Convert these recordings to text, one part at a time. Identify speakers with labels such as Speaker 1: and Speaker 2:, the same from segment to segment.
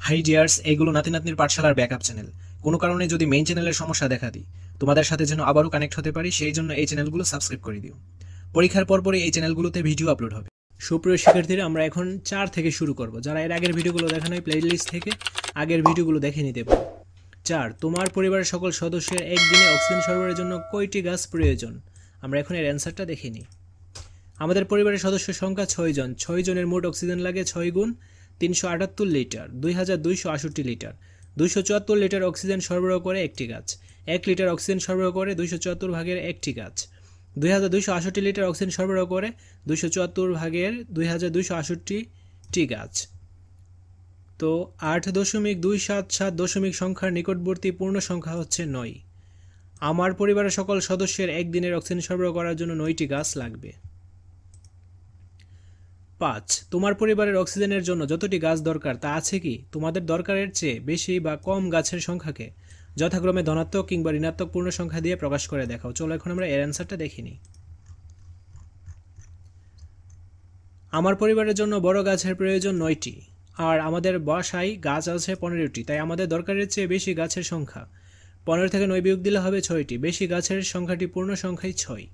Speaker 1: High dears, এগুলো নাতি নাতনির পাঠশালার ব্যাকআপ চ্যানেল। কোনো কারণে যদি মেইন চ্যানেলের সমস্যা দেখা দিই, তোমাদের সাথে যেন আবারও কানেক্ট হতে পারি, সেই জন্য এই চ্যানেলগুলো সাবস্ক্রাইব করে দিও। পরীক্ষার পরপরই এই চ্যানেলগুলোতে ভিডিও আপলোড হবে। সুপ্রিয় শিক্ষার্থীরা, আমরা এখন 4 থেকে শুরু করব। যারা এর আগের ভিডিওগুলো দেখা নাই, প্লে লিস্ট থেকে আগের ভিডিওগুলো দেখে নিতে পারো। 4, তোমার পরিবারের সকল সদস্যের একদিনে অক্সিজেন সরবরাহের জন্য কয়টি গাছ প্রয়োজন? আমরা এখন এর অ্যান্সারটা দেখে নিই। আমাদের পরিবারের সদস্য সংখ্যা 6 জন। 6 জনের মোট অক্সিজেন লাগে 6 গুণ 378 লিটার, 2268 লিটার। 274 লিটার অক্সিজেন সরবরাহ করে একটি গাছ। 1 লিটার অক্সিজেন সরবরাহ করে 274 ভাগের একটি গাছ। 2268 লিটার অক্সিজেন সরবরাহ করে 274 ভাগের 2268টি গাছ। তো 8.277 দশমিক সংখ্যার নিকটবর্তী পূর্ণ সংখ্যা হচ্ছে 9। আমার পরিবারের সকল সদস্যের একদিনের অক্সিজেন সরবরাহ করার জন্য 9টি গাছ লাগবে। 5, তোমার পরিবারের অক্সিজেনের জন্য যতটি গাছ দরকার তা আছে কি? তোমাদের দরকারের চেয়ে বেশি বা কম গাছের সংখ্যাকে যথাক্রমে ধনাত্মক কিংবা ঋণাত্মক পূর্ণ সংখ্যা দিয়ে প্রকাশ করে দেখাও। চলো এখন আমরা এর অ্যান্সারটা দেখে নিই। আমার পরিবারের জন্য বড় গাছের প্রয়োজন 9টি, আর আমাদের বাসায় গাছ আছে 15টি, তাই আমাদের দরকারের চেয়ে বেশি গাছের সংখ্যা 15 থেকে 9 বিয়োগ দিলে হবে 6টি। বেশি গাছের সংখ্যাটি পূর্ণ সংখ্যাই 6।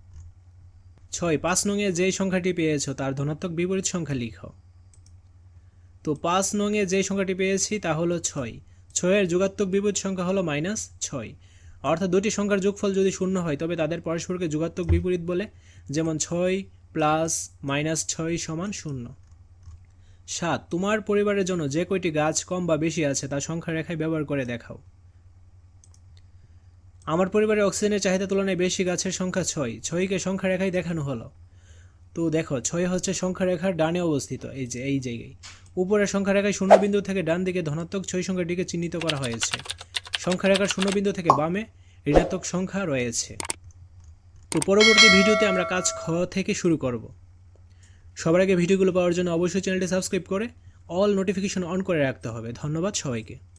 Speaker 1: 5 নংয়ে যেই সংখ্যাটি পেয়েছো তার ধনাত্মক বিপরীত সংখ্যা লিখো। তো 5 নংয়ে যেই সংখ্যাটি পেয়েছি তা হলো 6। 6-এর যোগাত্মক বিপরীত সংখ্যা হলো -6। অর্থাৎ দুটি সংখ্যার যোগফল যদি শূন্য হয় তবে তাদের পরস্পরকে যোগাত্মক বিপরীত বলে, যেমন 6 প্লাস -6 সমান 0। 7, তোমার পরিবারের জন্য যে কয়টি গাছ কম বা বেশি আছে তা সংখ্যা রেখায় ব্যবহার করে দেখাও। আমার পরিবারের অক্সিজেনের চাহিদা তুলনায় বেশি গাছের সংখ্যা 6। 6কে সংখ্যা রেখায় দেখানো হলো। তো দেখো, 6 হচ্ছে সংখ্যা রেখার ডানে অবস্থিত, এই জায়গায়। উপরের সংখ্যা রেখায় শূন্য বিন্দু থেকে ডান দিকে ধনাত্মক 6 সংখ্যাটিকে চিহ্নিত করা হয়েছে। সংখ্যা রেখার শূন্য বিন্দু থেকে বামে ঋণাত্মক সংখ্যা রয়েছে। তো পরবর্তী ভিডিওতে আমরা কাজ খ থেকে শুরু করব। সবার আগে ভিডিওগুলো পাওয়ার জন্য অবশ্যই চ্যানেলটি সাবস্ক্রাইব করে অল নোটিফিকেশন অন করে রাখতে হবে। ধন্যবাদ সবাইকে।